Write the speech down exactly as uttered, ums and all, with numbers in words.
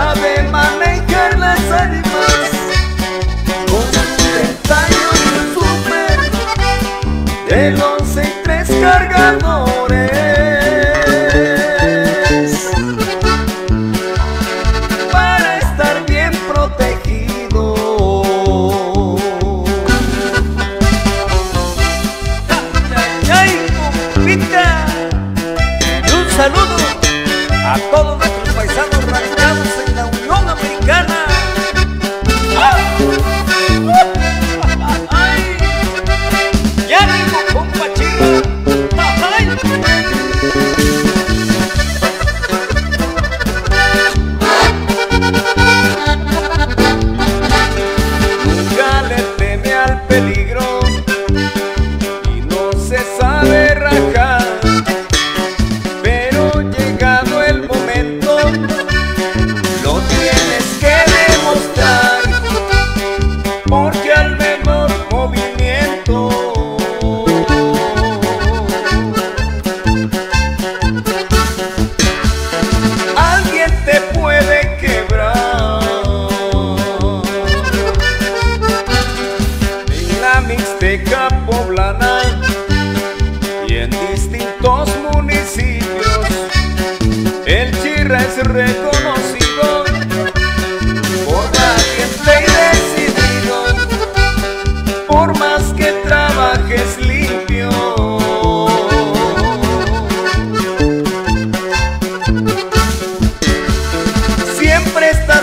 sabe manejar las ánimas con treinta y ocho super del once y tres cargadores para estar bien protegido. ¡Ay, ay, compita! Y un saludo a todos nuestros paisanos radicados en la Unión Americana. ¡Ay! ¡Ya digo, compa Chirra! ¡Ay! Nunca le teme al peligro y no se sabe rajar, pero llegado el momento lo tienes que demostrar, porque al menor movimiento alguien te puede quebrar. En la Mixteca poblana y en distintos municipios el Chirra es reconocido por valiente y decidido, por más que trabajes limpio. Siempre está